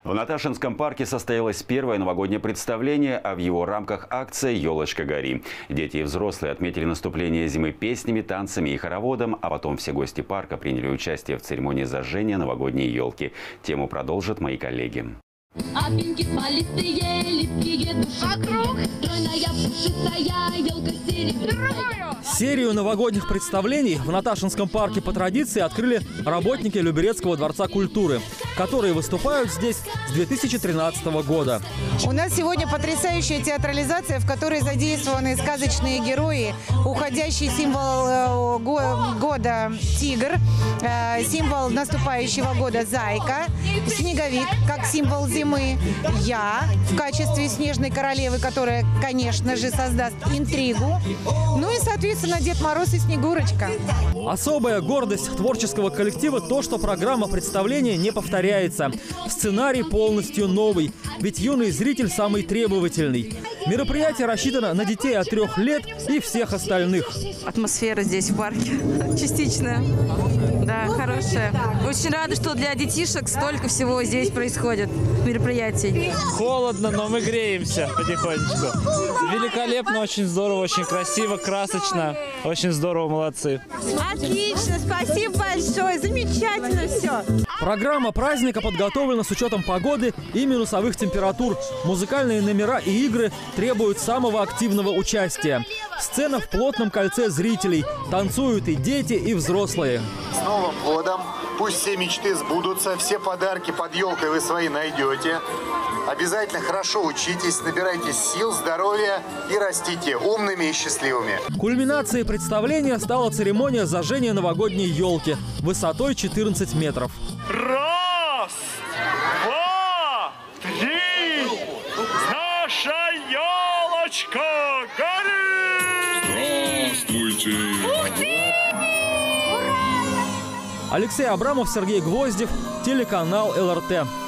В Наташинском парке состоялось первое новогоднее представление, а в его рамках акция «Елочка, гори». Дети и взрослые отметили наступление зимы песнями, танцами и хороводом, а потом все гости парка приняли участие в церемонии зажжения новогодней елки. Тему продолжат мои коллеги. Серию новогодних представлений в Наташинском парке по традиции открыли работники Люберецкого дворца культуры, которые выступают здесь с 2013 года. У нас сегодня потрясающая театрализация, в которой задействованы сказочные герои, уходящий символ года тигр, символ наступающего года зайка, снеговик как символ зимы, я в качестве снежной королевы, которая, конечно же, создаст интригу, ну и, соответственно, Дед Мороз и Снегурочка. Особая гордость творческого коллектива – то, что программа представления не повторяется. Сценарий полностью новый, ведь юный зритель самый требовательный. Мероприятие рассчитано на детей от 3 лет и всех остальных. Атмосфера здесь в парке частичная, да, хорошая. Очень рада, что для детишек столько всего здесь происходит, мероприятий. Холодно, но мы греемся потихонечку. Великолепно, очень здорово, очень красиво, красочно. Очень здорово, молодцы. Отлично, спасибо большое, замечательно все. Программа праздника подготовлена с учетом погоды и минусовых температур. Музыкальные номера и игры требуют самого активного участия. Сцена в плотном кольце зрителей. Танцуют и дети, и взрослые. С Новым годом! Пусть все мечты сбудутся, все подарки под елкой вы свои найдете. Обязательно хорошо учитесь, набирайтесь сил, здоровья и растите умными и счастливыми. Кульминацией представления стала церемония зажжения новогодней елки высотой 14 метров. Раз, два, три! Наша елочка горит! Здравствуйте! Алексей Абрамов, Сергей Гвоздев, телеканал ЛРТ.